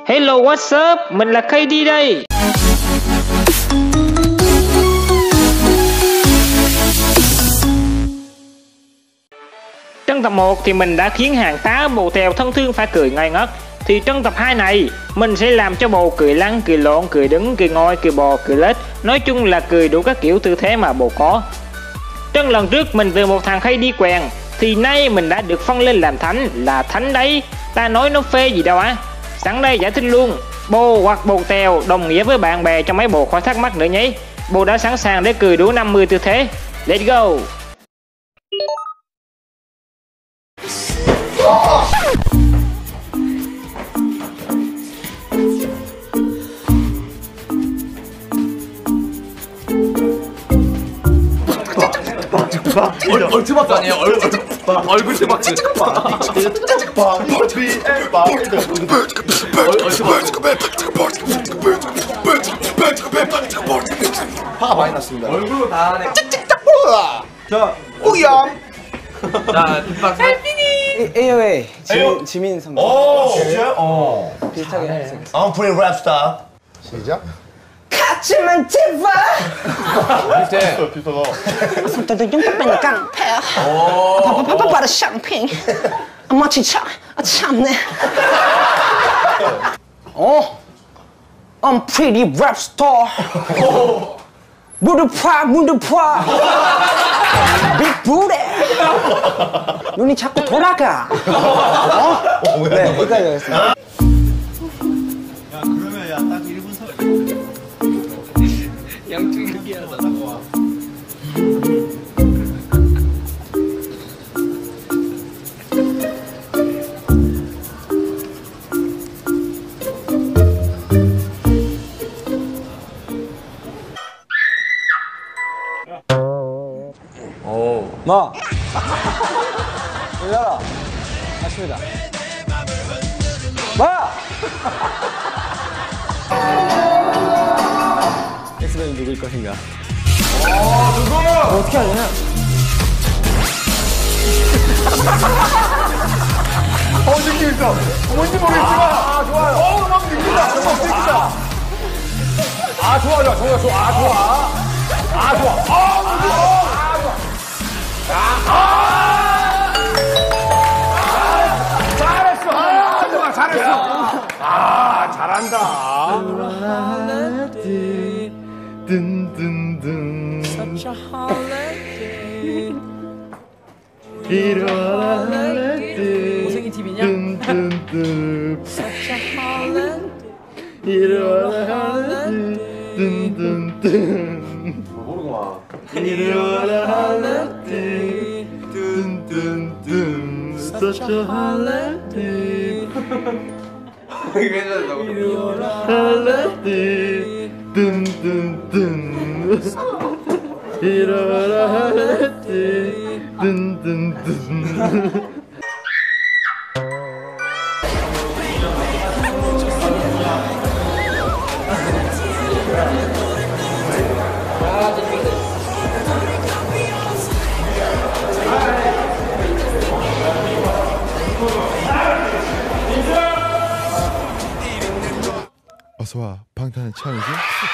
Hello what's up, mình là KD đây. Trong tập 1 thì mình đã khiến hàng tá bồ tèo thân thương phải cười ngây ngất. Thì trong tập 2 này, mình sẽ làm cho bồ cười lăn, cười lộn, cười đứng, cười ngồi, cười bò, cười lết. Nói chung là cười đủ các kiểu tư thế mà bồ có. Trong lần trước mình từ một thằng khay đi quèn, thì nay mình đã được phân lên làm thánh, là thánh đấy. Ta nói nó phê gì đâu á. Sẵn đây giải thích luôn. Bồ hoặc bồ tèo đồng nghĩa với bạn bè cho mấy bồ khỏi thắc mắc nữa nhé. Bồ đã sẵn sàng để cười đủ 50 tư thế. Let's go. 얼트박스 아니에요? 얼굴 트박스. 화가 많이 났습니다. 얼굴로 다 하네. 자, 우영. 자, 뒷박스. AOA 지민 선배. 진짜요? 비슷하게 생겼어. I'm pretty rap star. 시작. 같이만 제발. 비슷해. 비슷하다. 我的用不笨钢配啊，啪的相片，我去唱，唱呢。哦，I'm pretty rap star。무드파 Big booty 눈이 자꾸 돌아가. 네, 여기까지 하겠습니다. 야 그러면 야딱 1분 서 양쪽이 크기하다. 뭐? 열려라. 맞습니다. 뭐? 엑스맨은 누구일 것인가? 누구? 어떻게 하냐? 느낌 있어. 뭔지 모르겠지만. 좋아요. 막 느낀다. 정말 느낀다. 고생이 TV냐? 어서와 방탄의 차이지?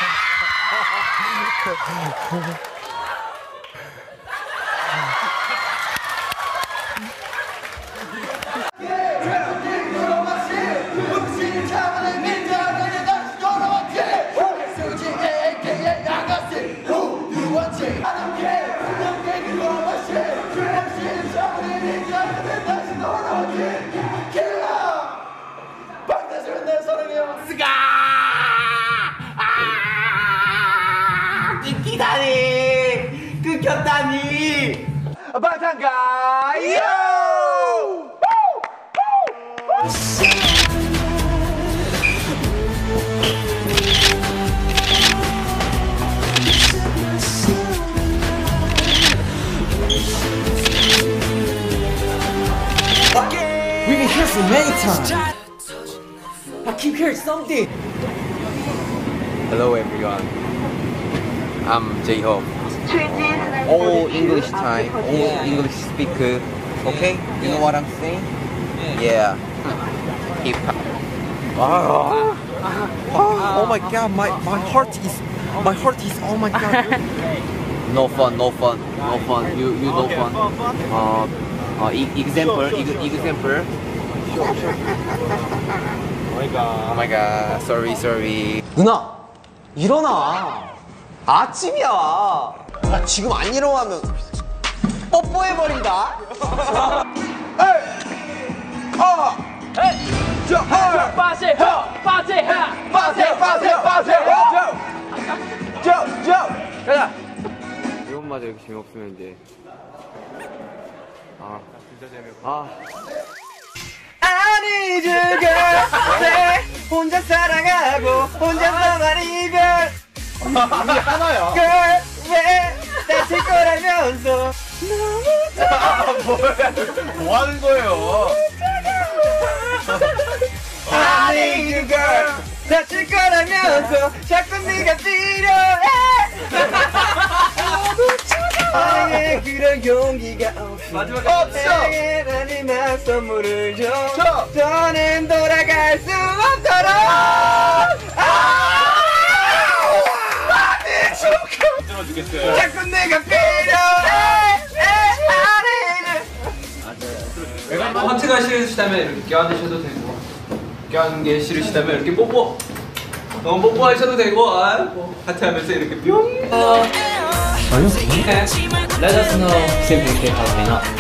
끊기다니! 끊겼다니! 방탄가요! We can hear for many times. I keep hearing something. Hello everyone. I'm J-Hope. All English time, all English speaker. Okay? You know what I'm saying? Yeah. Hip hop. Oh my god, my heart is oh my god. No fun. You no fun. Example. Oh my god. Sorry. 누나 일어나. 아침이야. 아 지금 안 일어나면 뽀뽀해버린다. 가자. 이것마저 이렇게 재미없으면 이제 진짜 재미없어. 아니 죽었네. 혼자 사랑하고 혼자서만 이별. 이게 하나야. 왜 다칠 거라면서 뭐 하는 거예요? 아니 그걸 다칠 거라면서 자꾸 네가 필요해. 나에게 그런 용기가 없이 나에게 마지막 선물을 줘. 더는 돌아갈 수 없도록. 아니 죽어. 자꾸 내가 필요해. 하트가 싫으시다면 이렇게 껴안으셔도 되고, 껴안는 게 싫으시다면 이렇게 뽀뽀. 뽀뽀하셔도 되고, 하트 하면서 이렇게 뿅. Let us know simply how we know.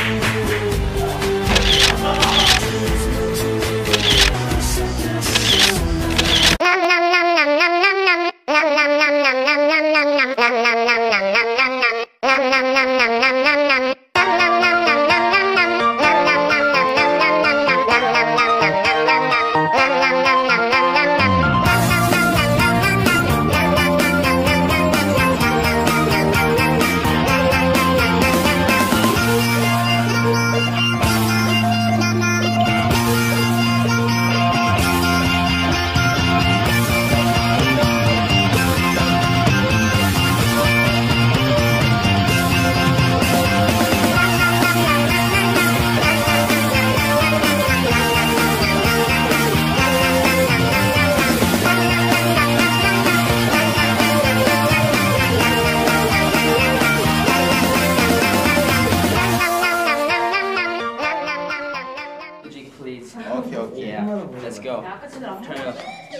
Please. Okay. Yeah. Let's go. Turn it up.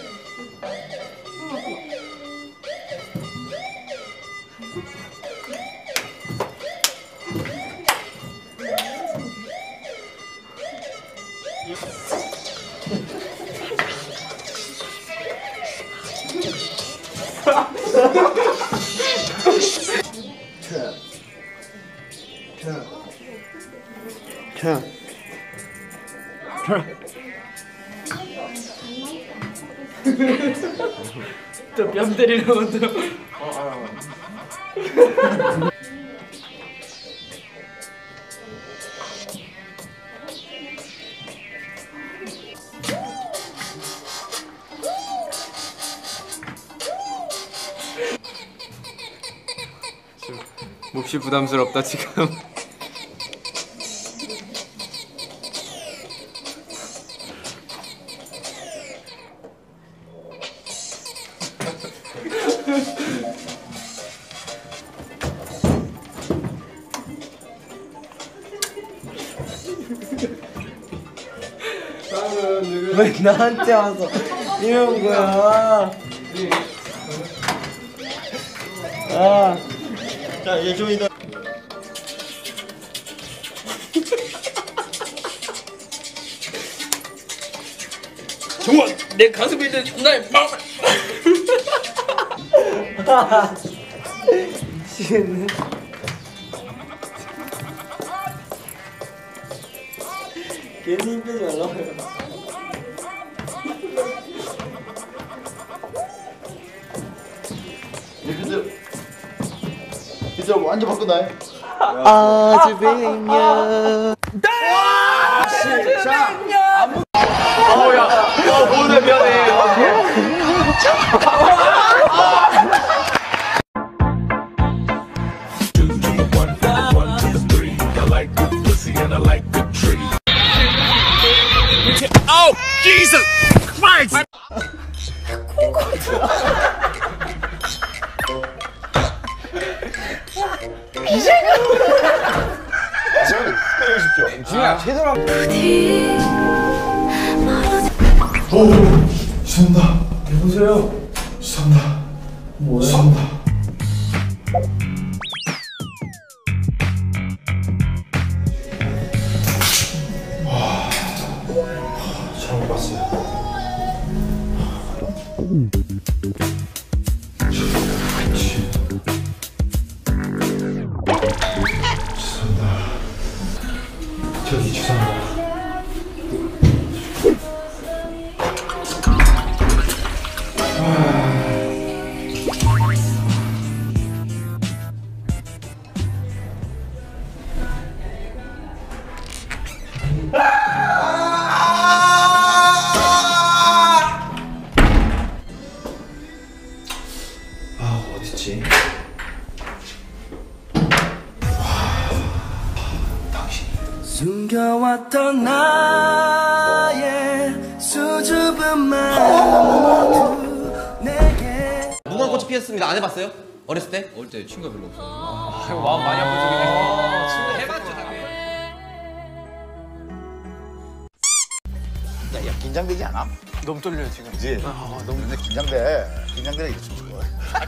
또 뺨 때리려고 또. 몹시 부담스럽다 지금. 왜 나한테 와서 이런 거야? 자, 이제 좀 이따. 정말 내 가슴에 있는 나의 마음. 미치겠네. 괜히 힘 빼지 말라고요. 이제 완전 바꾼다. 아주 백년. 시작. 오늘 면에. Oh, Jesus Christ! 진우야 제대로 한번. 죄송합니다. 해보세요. 죄송합니다. 뭐야? 죄송합니다. 잘못 봤어요. 죄송합니다. 저기 죄송합니다. 아 어딨지? 숨겨왔던 나의 수줍은 마음 내게. 무궁화꽃이 피었습니다. 안 해봤어요? 어렸을 때? 어릴 때 친구가 별로 없어. 마음 많이 아프시긴 해. 해봤죠 당연히. 야 긴장되지 않아? 너무 떨려요 지금. 그지? 너무 근데 긴장돼. 긴장되라 이거 좀 좋아.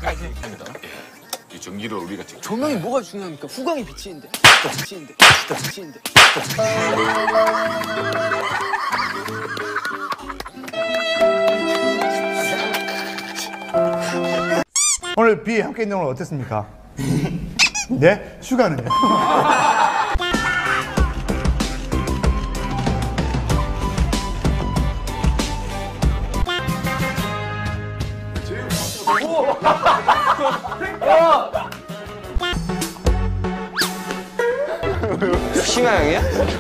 이 전기를 우리가 직접 조명이 뭐가 중요합니까? 후광이 비치는데. 비치는데. 비치는데. 오늘 비 함께 있는 건 어땠습니까? 네? 휴가는요? 심하 형이야?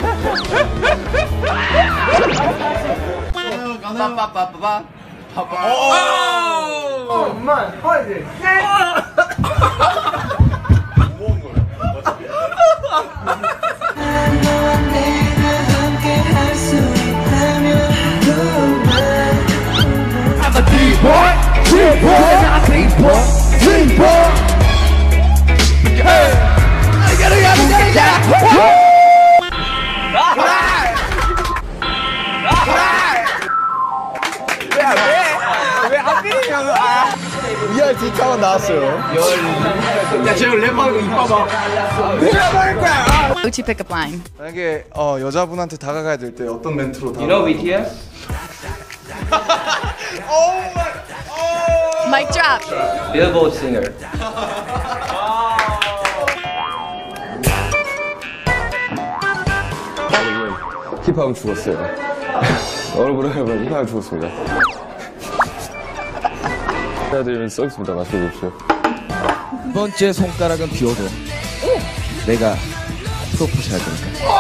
빠빠빠빠. 엄마, 화이팅. ERT 타워 나왔어요. 야, 쟤 랩하고 입 봐봐. Gucci pickup line. 만약에 여자분한테 다가가야 될 때 어떤 멘트로 You know BTS? Mic drop. Billboard singer. 힙합은 죽었어요. 얼굴에 힙합은 죽었습니다. 해드리면 썩습니다. 맛있게 드십시오. 두 번째 손가락은 비워도 내가 프로포즈 할 거니까.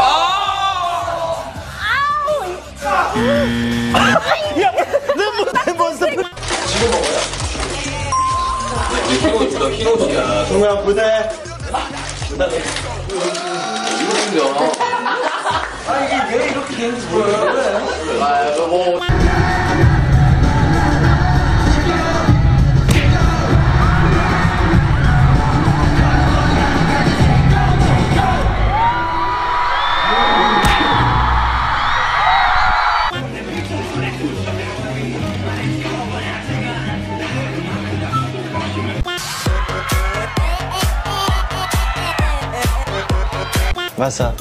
맞아.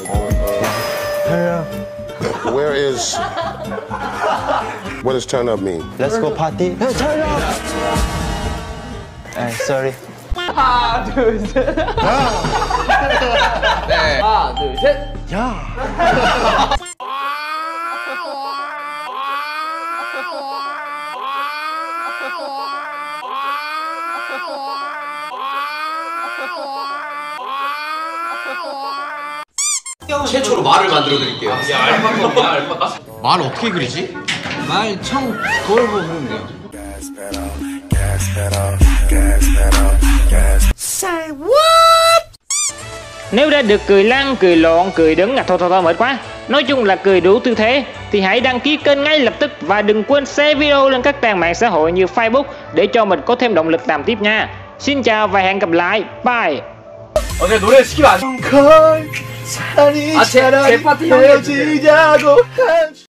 Where is what does turn up mean? Let's go party. Turn up. Sorry. 하나, 둘, 셋. 하나, 둘, 셋. 최초로 말을 만들어 드릴게요. 야, 알파카야, 알파카? 말 어떻게 그리지? 말 청 거울 보고 그러면 돼요. Nếu đã được cười lăn, cười lộn, cười đứng thôi mệt quá. Nói chung là cười đủ tư thế. thì hãy đăng ký kênh ngay lập tức và đừng quên share video lên các trang mạng xã hội như Facebook để cho mình có thêm động lực làm tiếp nha. Xin chào và hẹn gặp lại. Bye. 내가 노래 시키면 안 돼. 제 파티 형이 해주세요.